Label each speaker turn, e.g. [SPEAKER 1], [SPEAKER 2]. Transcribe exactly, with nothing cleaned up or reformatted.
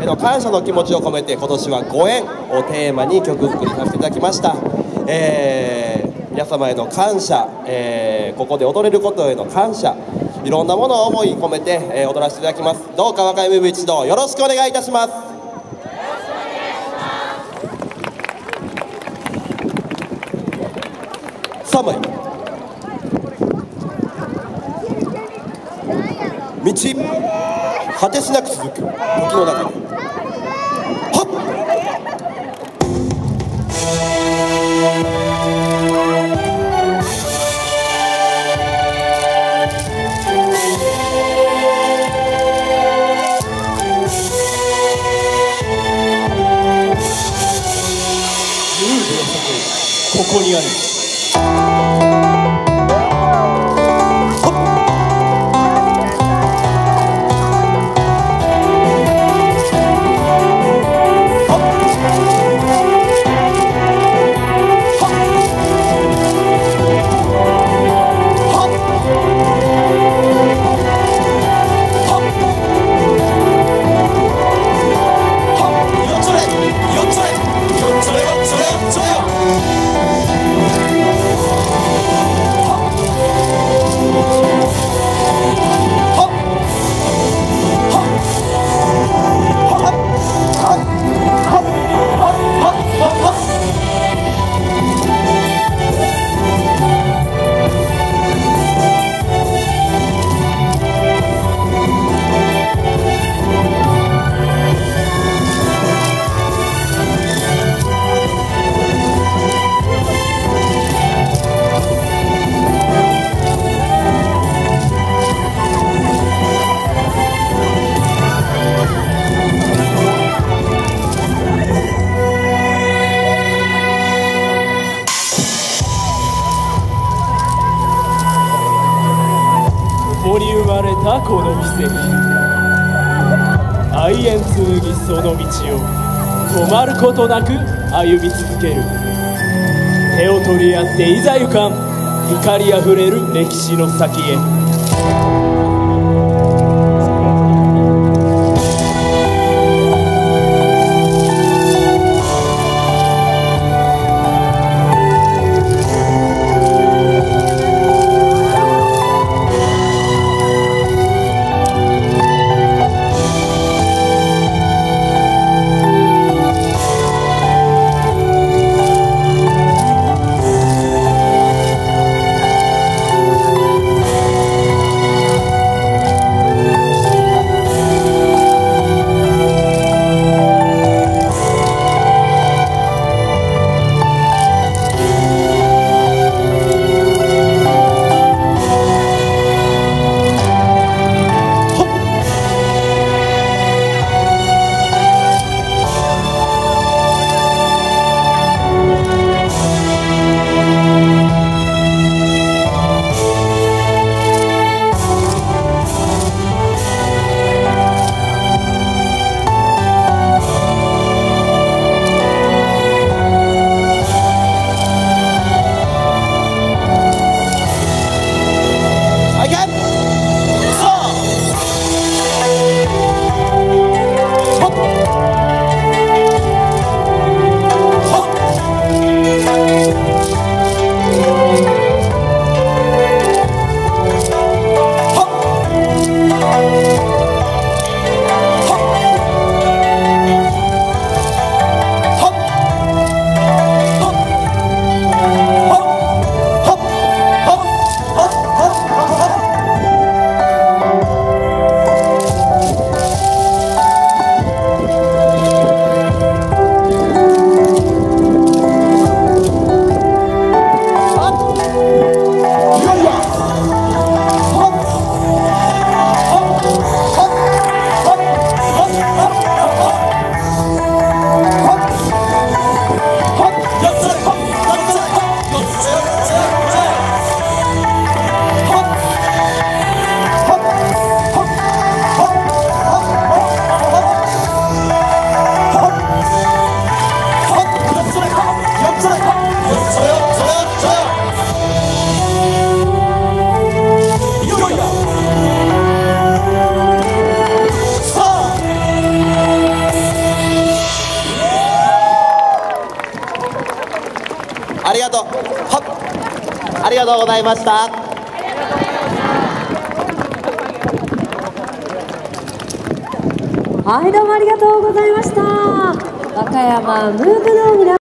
[SPEAKER 1] への感謝の気持ちを込めて、今年はご縁をテーマに曲作りさせていただきました。えー、皆様への感謝、えー、ここで踊れることへの感謝、いろんなものを思い込めて、えー、踊らせていただきます。どうか和歌山部一同よろしくお願いいたします。さんまい道果てしなく続く時の中に、はっここにある。
[SPEAKER 2] ここに生まれたこの奇跡、愛縁紡ぎその道を止まることなく歩み続ける。手を取り合っていざ行かん、光あふれる歴史の先へ。
[SPEAKER 1] ありがとう。はっ、ありがとうございました。
[SPEAKER 3] はい、どうもありがとうございました。和歌山ムーブの皆